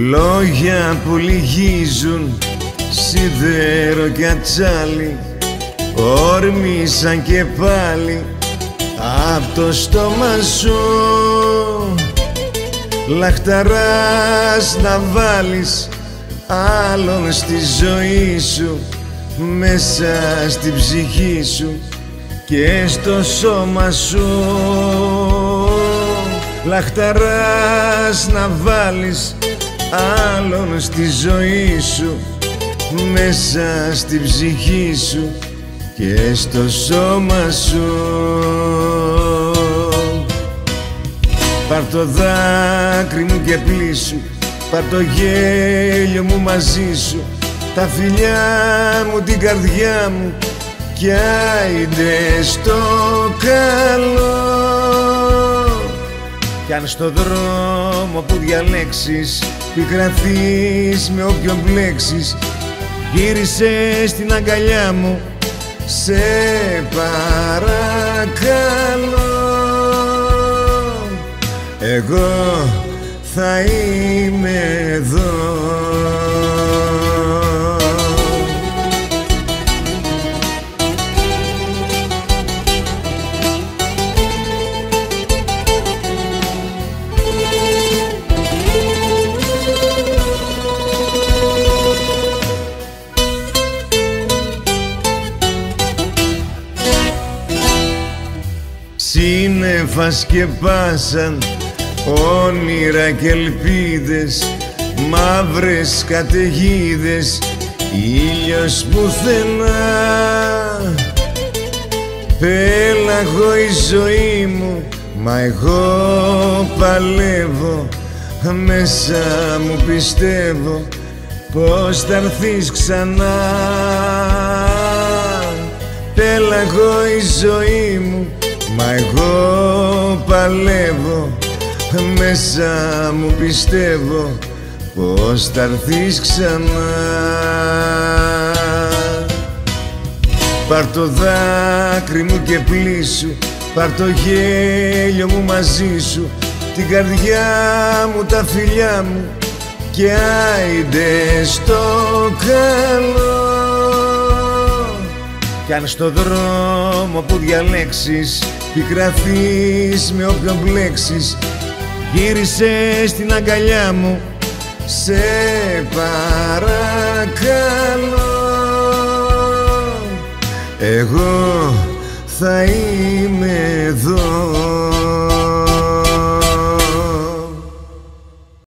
Λόγια που λυγίζουν σίδερο και ατσάλι, όρμησαν και πάλι απ' το στόμα σου. Λαχταράς να βάλεις άλλον στη ζωή σου, μέσα στην ψυχή σου και στο σώμα σου. Λαχταράς να βάλεις άλλον στη ζωή σου, μέσα στην ψυχή σου και στο σώμα σου. Πάρ' το δάκρυ μου και πλήσου, πάρ' το γέλιο μου μαζί σου, τα φιλιά μου, την καρδιά μου κι άιντε στο καλό. Κι αν στο δρόμο που διαλέξεις πικραθείς με όποιον μπλέξεις, γύρισε στην αγκαλιά μου, σε παρακαλώ. Εγώ θα είμαι εδώ. Σύννεφα σκεπάσαν όνειρα και ελπίδες, μαύρες καταιγίδες, ήλιος πουθενά. Πέλαγω η ζωή μου, μα εγώ παλεύω, μέσα μου πιστεύω πως θα έρθεις ξανά. Πέλαγω η ζωή μου, μα εγώ παλεύω, μέσα μου πιστεύω πως θα έρθεις ξανά. Πάρ' το δάκρυ μου και πλήσου, πάρ' το γέλιο μου μαζί σου, την καρδιά μου, τα φιλιά μου και άιντε στο καλό. Κι αν στο δρόμο που διαλέξεις πικραθείς με όποιον μπλέξεις, γύρισε στην αγκαλιά μου, σε παρακαλώ. Εγώ θα είμαι εδώ.